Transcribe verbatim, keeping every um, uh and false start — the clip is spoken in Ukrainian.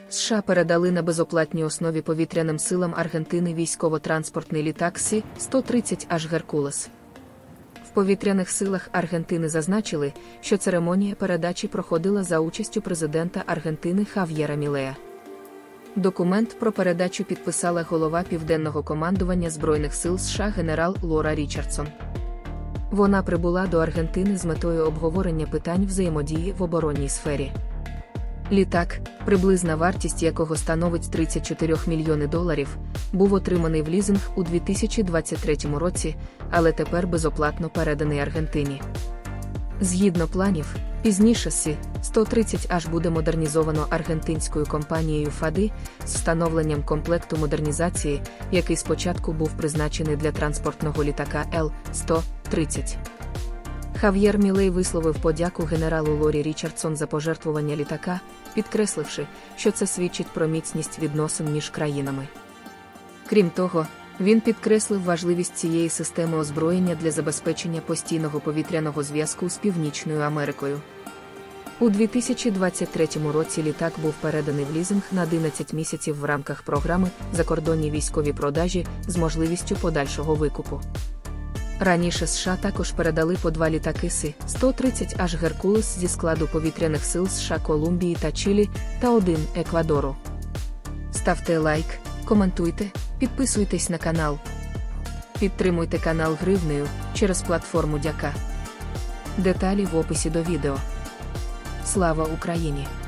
США передали на безоплатній основі повітряним силам Аргентини військово-транспортний літак Сі сто тридцять аш Геркулес. В повітряних силах Аргентини зазначили, що церемонія передачі проходила за участю президента Аргентини Хав'єра Мілея. Документ про передачу підписала голова Південного командування Збройних сил США генерал Лора Річардсон. Вона прибула до Аргентини з метою обговорення питань взаємодії в оборонній сфері. Літак, приблизна вартість якого становить тридцять чотири мільйони доларів, був отриманий в лізинг у дві тисячі двадцять третьому році, але тепер безоплатно переданий Аргентині. Згідно планів, пізніше Сі сто тридцять аш буде модернізовано аргентинською компанією ФАДи з встановленням комплекту модернізації, який спочатку був призначений для транспортного літака Л сто тридцять. Хав'єр Мілей висловив подяку генералу Лорі Річардсон за пожертвування літака, підкресливши, що це свідчить про міцність відносин між країнами. Крім того, він підкреслив важливість цієї системи озброєння для забезпечення постійного повітряного зв'язку з Північною Америкою. У дві тисячі двадцять третьому році літак був переданий в лізинг на одинадцять місяців в рамках програми «Закордонні військові продажі» з можливістю подальшого викупу. Раніше США також передали по два літаки Сі сто тридцять аш Геркулес зі складу повітряних сил США Колумбії та Чилі та один Еквадору. Ставте лайк, коментуйте, підписуйтесь на канал. Підтримуйте канал гривнею через платформу Дяка. Деталі в описі до відео. Слава Україні!